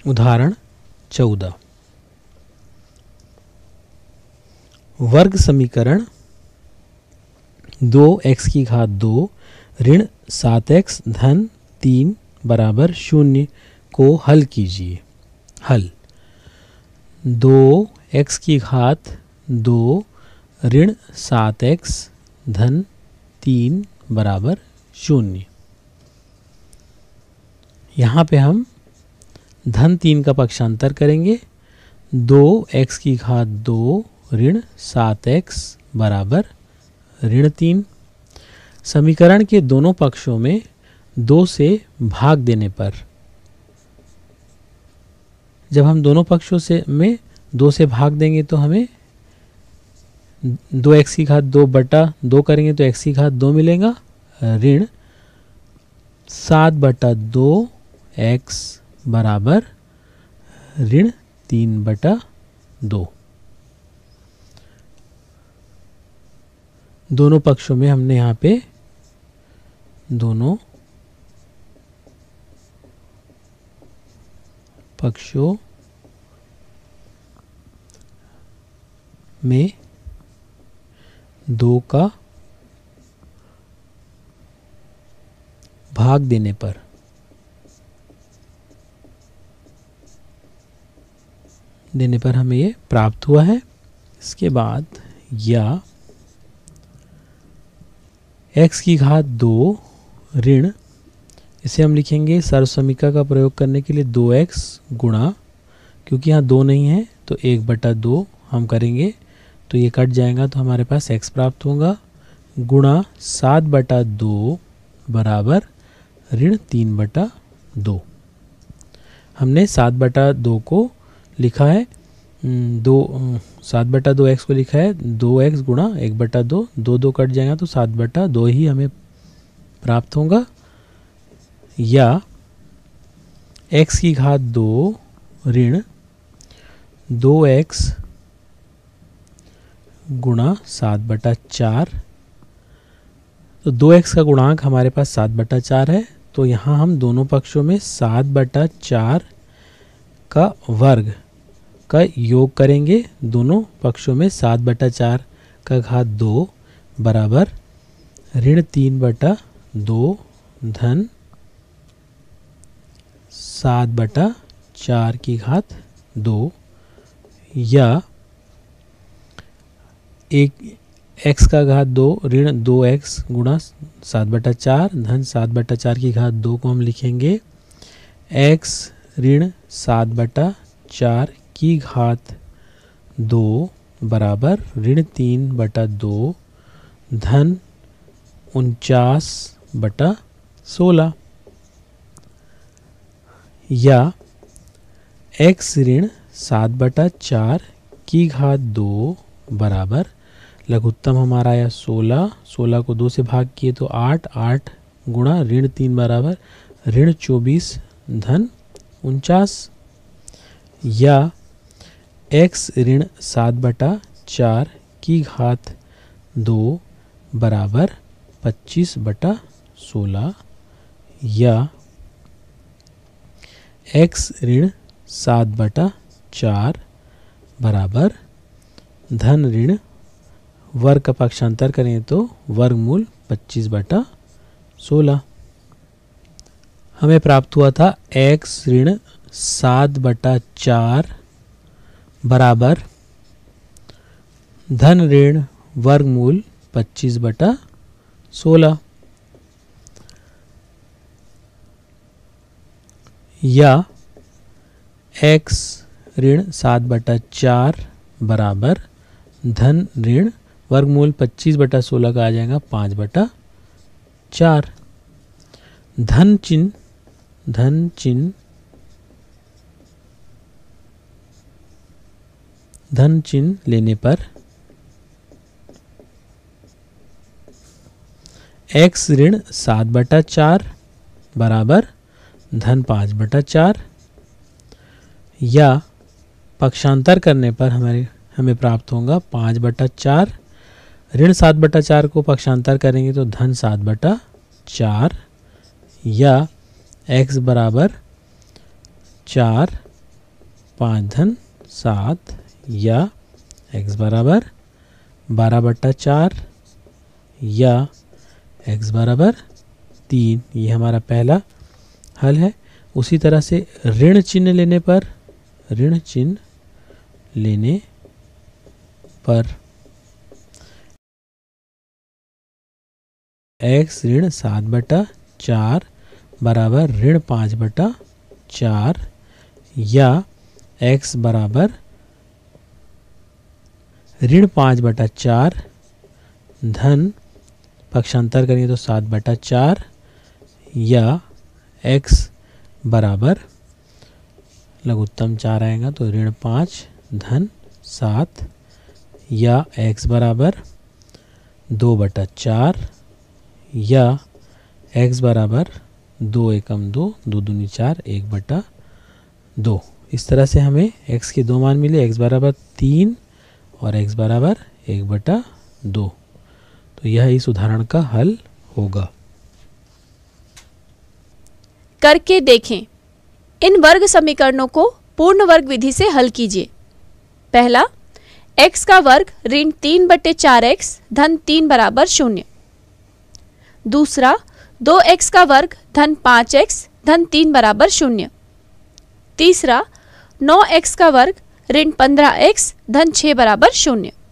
उदाहरण 14। वर्ग समीकरण 2x की घात 2 ऋण 7x धन 3 बराबर 0 को हल कीजिए। हल 2x की घात 2 ऋण 7x धन 3 बराबर 0। यहाँ पे हम धन 3 का पक्षांतर करेंगे। 2x की घात 2 ऋण 7x बराबर ऋण 3। समीकरण के दोनों पक्षों में 2 से भाग देने पर, जब हम दोनों पक्षों से में 2 से भाग देंगे तो हमें 2x की घात 2 बटा 2 करेंगे तो x की घात 2 मिलेगा, ऋण 7 बटा 2 x बराबर ऋण 3 बटा 2। दोनों पक्षों में हमने यहाँ पे दोनों पक्षों में 2 का भाग देने पर हमें ये प्राप्त हुआ है। इसके बाद या x की घात 2 ऋण, इसे हम लिखेंगे सर्वसमीका का प्रयोग करने के लिए 2x गुणा, क्योंकि यहाँ 2 नहीं है तो 1 बटा 2 हम करेंगे तो ये कट जाएगा तो हमारे पास x प्राप्त होगा, गुणा 7 बटा 2 बराबर ऋण 3 बटा 2। हमने 7 बटा 2 को लिखा है 7 बटा 2x को लिखा है 2x गुणा 1 बटा 2, 2 कट जाएगा तो 7 बटा 2 ही हमें प्राप्त होगा। या x की घात 2 ऋण 2x गुणा 7 बटा 4, तो 2x का गुणांक हमारे पास 7 बटा 4 है, तो यहाँ हम दोनों पक्षों में 7 बटा 4 का वर्ग का योग करेंगे। दोनों पक्षों में 7 बटा 4 का घात 2 बराबर ऋण 3 बटा 2 धन 7 बटा 4 की घात 2, या एक x का घात 2 ऋण 2x गुणा 7 बटा 4 धन 7 बटा 4 की घात 2 को हम लिखेंगे x ऋण 7 बटा 4 की घात 2 बराबर ऋण 3 बटा 2 धन 49 बटा 16, या x ऋण 7 बटा 4 की घात 2 बराबर लघुत्तम हमारा आया 16, 16 को 2 से भाग किए तो 8, 8 गुणा ऋण 3 बराबर ऋण 24 धन 49, या x ऋण 7 बटा 4 की घात 2 बराबर 25 बटा 16, या x ऋण 7 बटा 4 बराबर धन ऋण वर्ग का पक्षांतर करें तो वर्गमूल 25 बटा 16। हमें प्राप्त हुआ था x ऋण 7 बटा 4 बराबर धन ऋण वर्गमूल 25 बटा 16, या x ऋण 7 बटा 4 बराबर धन ऋण वर्गमूल 25 बटा 16 का आ जाएगा 5 बटा 4। धन चिन्ह लेने पर x ऋण 7 बटा 4 बराबर धन 5 बटा 4, या पक्षांतर करने पर हमें प्राप्त होगा 5 बटा 4, ऋण 7 बटा 4 को पक्षांतर करेंगे तो धन 7 बटा 4, या x बराबर 4 5 धन 7 या x बराबर 12/4 या x बराबर 3। ये हमारा पहला हल है। उसी तरह से ऋण चिन्ह लेने पर x ऋण 7/4 बराबर ऋण 5/4 या x बराबर ऋण 5/4 धन पक्षांतर करेंगे तो 7/4 या x बराबर लघुत्तम 4 आएगा तो ऋण 5 धन 7 या x बराबर 2/4 या x बराबर 2 एकम 2 2 दूनी 4 1/2। इस तरह से हमें x के दो मान मिले, x बराबर 3 और x बराबर 1/2। तो यह इस उदाहरण का हल होगा। करके देखें। इन वर्ग समीकरणों को पूर्ण वर्ग विधि से हल कीजिए। पहला, x का वर्ग ऋण 3/4x धन 3 बराबर 0। दूसरा, 2x का वर्ग धन 5x धन 3 बराबर 0। तीसरा, 9x का वर्ग ऋण 15x धन 6 बराबर 0।